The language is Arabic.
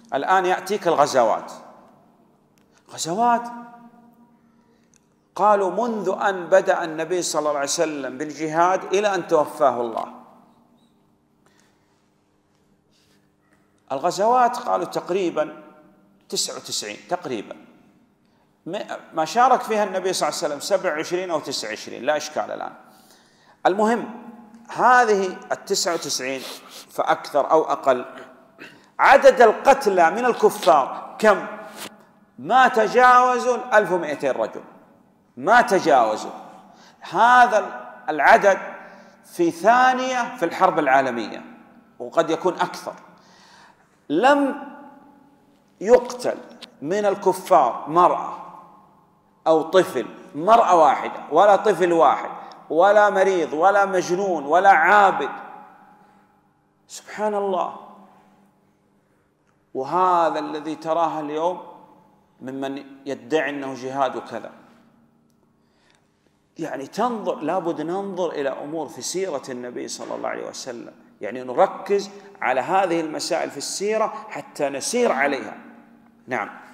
الآن يأتيك الغزوات. غزوات قالوا منذ أن بدأ النبي صلى الله عليه وسلم بالجهاد إلى أن توفاه الله. الغزوات قالوا تقريبا 99 تقريبا، ما شارك فيها النبي صلى الله عليه وسلم 27 أو 29 لا إشكال الآن. المهم هذه 99 فأكثر أو أقل، عدد القتلى من الكفار كم؟ ما تجاوزوا 1200 رجل، ما تجاوزوا هذا العدد في ثانية في الحرب العالمية، وقد يكون أكثر. لم يقتل من الكفار مرأة أو طفل، مرأة واحدة ولا طفل واحد ولا مريض ولا مجنون ولا عابد، سبحان الله. وهذا الذي تراه اليوم ممن يدعي أنه جهاد وكذا. يعني تنظر، لابد ننظر إلى أمور في سيرة النبي صلى الله عليه وسلم، يعني نركز على هذه المسائل في السيرة حتى نسير عليها. نعم.